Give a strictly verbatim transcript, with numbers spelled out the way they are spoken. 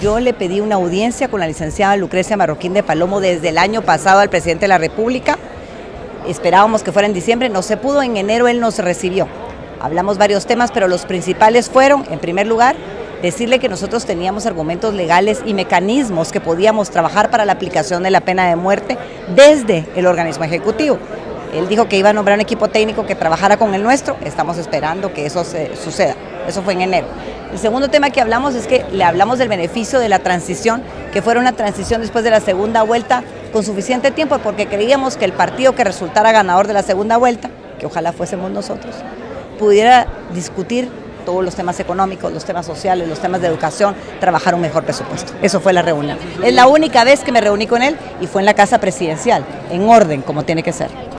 Yo le pedí una audiencia con la licenciada Lucrecia Marroquín de Palomo desde el año pasado al presidente de la República. Esperábamos que fuera en diciembre, no se pudo, en enero él nos recibió. Hablamos varios temas, pero los principales fueron, en primer lugar, decirle que nosotros teníamos argumentos legales y mecanismos que podíamos trabajar para la aplicación de la pena de muerte desde el organismo ejecutivo. Él dijo que iba a nombrar un equipo técnico que trabajara con el nuestro, estamos esperando que eso se suceda. Eso fue en enero. El segundo tema que hablamos es que le hablamos del beneficio de la transición, que fuera una transición después de la segunda vuelta con suficiente tiempo, porque creíamos que el partido que resultara ganador de la segunda vuelta, que ojalá fuésemos nosotros, pudiera discutir todos los temas económicos, los temas sociales, los temas de educación, trabajar un mejor presupuesto. Eso fue la reunión. Es la única vez que me reuní con él y fue en la casa presidencial, en orden, como tiene que ser.